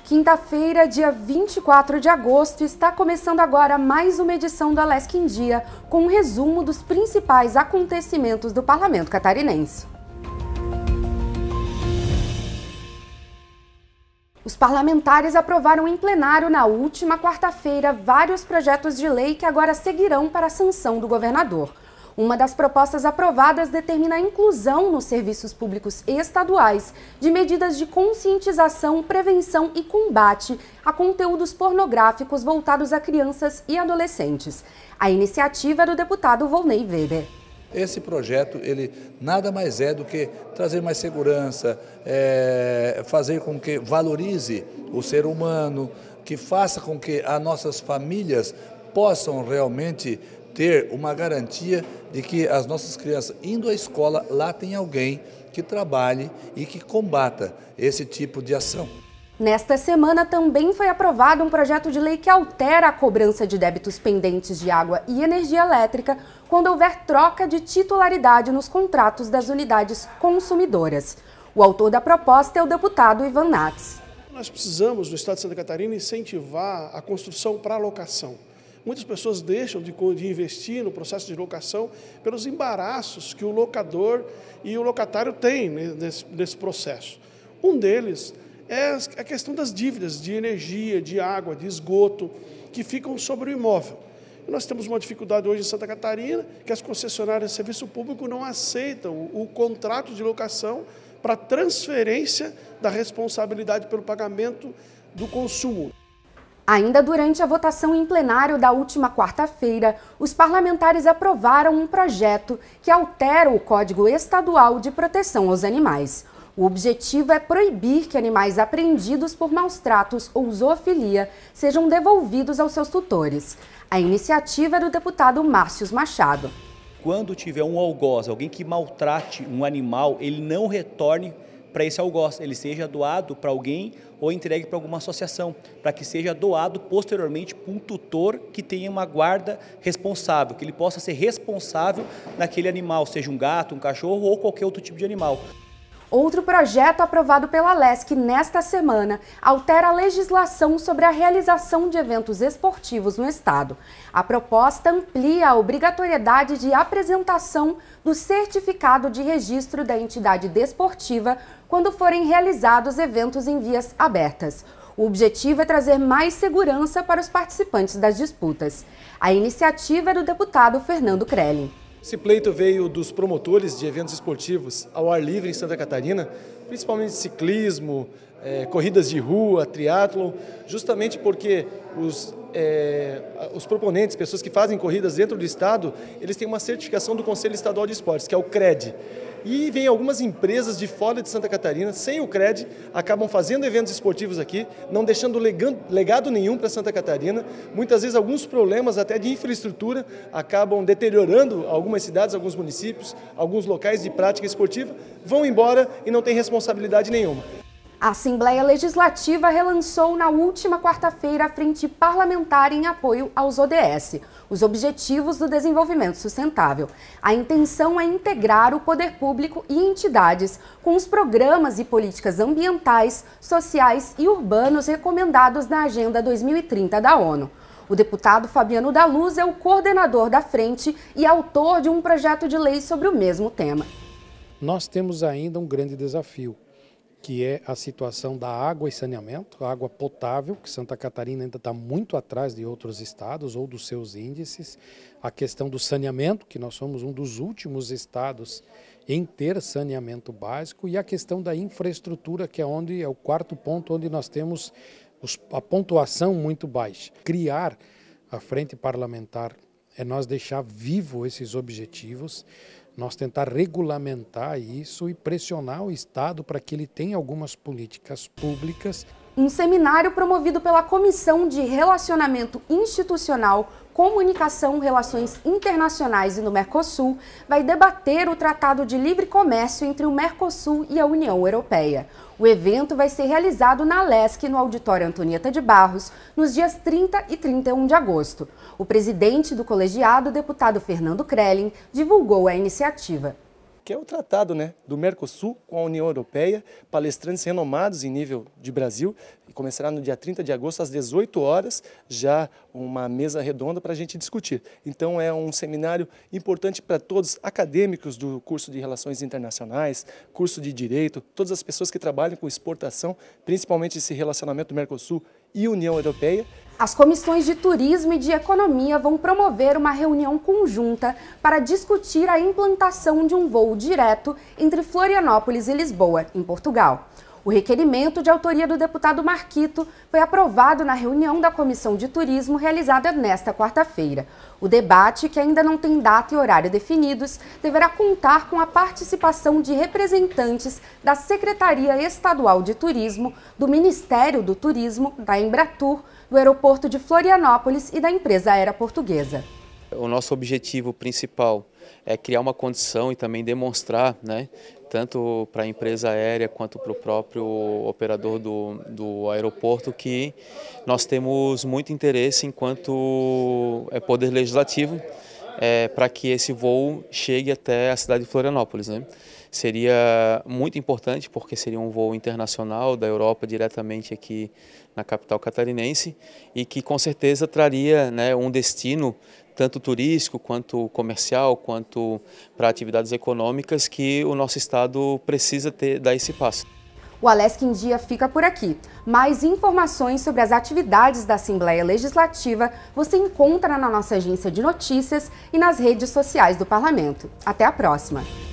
Quinta-feira, dia 24 de agosto, está começando agora mais uma edição do Alesc em Dia, com um resumo dos principais acontecimentos do Parlamento Catarinense. Os parlamentares aprovaram em plenário na última quarta-feira vários projetos de lei que agora seguirão para a sanção do governador. Uma das propostas aprovadas determina a inclusão nos serviços públicos estaduais de medidas de conscientização, prevenção e combate a conteúdos pornográficos voltados a crianças e adolescentes. A iniciativa é do deputado Volney Weber. Esse projeto, ele nada mais é do que trazer mais segurança, fazer com que valorize o ser humano, que faça com que as nossas famílias possam realmente ter uma garantia de que as nossas crianças indo à escola, lá tem alguém que trabalhe e que combata esse tipo de ação. Nesta semana também foi aprovado um projeto de lei que altera a cobrança de débitos pendentes de água e energia elétrica quando houver troca de titularidade nos contratos das unidades consumidoras. O autor da proposta é o deputado Ivan Nats. Nós precisamos, no estado de Santa Catarina, incentivar a construção para locação. Muitas pessoas deixam de investir no processo de locação pelos embaraços que o locador e o locatário têm nesse processo. Um deles é a questão das dívidas de energia, de água, de esgoto, que ficam sobre o imóvel. E nós temos uma dificuldade hoje em Santa Catarina, que as concessionárias de serviço público não aceitam o contrato de locação para transferência da responsabilidade pelo pagamento do consumo. Ainda durante a votação em plenário da última quarta-feira, os parlamentares aprovaram um projeto que altera o Código Estadual de Proteção aos Animais. O objetivo é proibir que animais apreendidos por maus-tratos ou zoofilia sejam devolvidos aos seus tutores. A iniciativa é do deputado Márcio Machado. Quando tiver um algoz, alguém que maltrate um animal, ele não retorne para esse algoz, ele seja doado para alguém ou entregue para alguma associação, para que seja doado posteriormente para um tutor que tenha uma guarda responsável, que ele possa ser responsável naquele animal, seja um gato, um cachorro ou qualquer outro tipo de animal. Outro projeto aprovado pela Alesc nesta semana altera a legislação sobre a realização de eventos esportivos no estado. A proposta amplia a obrigatoriedade de apresentação do certificado de registro da entidade desportiva quando forem realizados eventos em vias abertas. O objetivo é trazer mais segurança para os participantes das disputas. A iniciativa é do deputado Fernando Krelin. Esse pleito veio dos promotores de eventos esportivos ao ar livre em Santa Catarina, principalmente ciclismo, corridas de rua, triatlon, justamente porque os proponentes, pessoas que fazem corridas dentro do estado, eles têm uma certificação do Conselho Estadual de Esportes, que é o CRED. E vem algumas empresas de fora de Santa Catarina, sem o CRED, acabam fazendo eventos esportivos aqui, não deixando legado nenhum para Santa Catarina. Muitas vezes alguns problemas até de infraestrutura acabam deteriorando algumas cidades, alguns municípios, alguns locais de prática esportiva, vão embora e não tem responsabilidade nenhuma. A Assembleia Legislativa relançou na última quarta-feira a Frente Parlamentar em apoio aos ODS, os Objetivos do Desenvolvimento Sustentável. A intenção é integrar o poder público e entidades com os programas e políticas ambientais, sociais e urbanos recomendados na Agenda 2030 da ONU. O deputado Fabiano da Luz é o coordenador da frente e autor de um projeto de lei sobre o mesmo tema. Nós temos ainda um grande desafio, que é a situação da água e saneamento, a água potável, que Santa Catarina ainda está muito atrás de outros estados ou dos seus índices, a questão do saneamento, que nós somos um dos últimos estados em ter saneamento básico, e a questão da infraestrutura, que é o quarto ponto onde nós temos a pontuação muito baixa. Criar a frente parlamentar é nós deixar vivo esses objetivos, nós tentar regulamentar isso e pressionar o Estado para que ele tenha algumas políticas públicas. Um seminário promovido pela Comissão de Relacionamento Institucional, Comunicação, Relações Internacionais e no Mercosul vai debater o Tratado de Livre Comércio entre o Mercosul e a União Europeia. O evento vai ser realizado na Alesc, no Auditório Antonieta de Barros, nos dias 30 e 31 de agosto. O presidente do colegiado, deputado Fernando Krelin, divulgou a iniciativa. que é o tratado, né, do Mercosul com a União Europeia, palestrantes renomados em nível de Brasil, e começará no dia 30 de agosto às 18 horas, já uma mesa redonda para a gente discutir. Então é um seminário importante para todos acadêmicos do curso de Relações Internacionais, curso de Direito, todas as pessoas que trabalham com exportação, principalmente esse relacionamento do Mercosul e União Europeia. As comissões de Turismo e de Economia vão promover uma reunião conjunta para discutir a implantação de um voo direto entre Florianópolis e Lisboa, em Portugal. O requerimento de autoria do deputado Marquito foi aprovado na reunião da Comissão de Turismo realizada nesta quarta-feira. O debate, que ainda não tem data e horário definidos, deverá contar com a participação de representantes da Secretaria Estadual de Turismo, do Ministério do Turismo, da Embratur, do Aeroporto de Florianópolis e da empresa aérea portuguesa. O nosso objetivo principal é criar uma condição e também demonstrar, tanto para a empresa aérea quanto para o próprio operador do aeroporto, que nós temos muito interesse enquanto poder legislativo para que esse voo chegue até a cidade de Florianópolis. Seria muito importante porque seria um voo internacional da Europa diretamente aqui na capital catarinense e que com certeza traria um destino tanto turístico, quanto comercial, quanto para atividades econômicas que o nosso estado precisa dar esse passo. O Alesc em Dia fica por aqui. Mais informações sobre as atividades da Assembleia Legislativa você encontra na nossa agência de notícias e nas redes sociais do Parlamento. Até a próxima!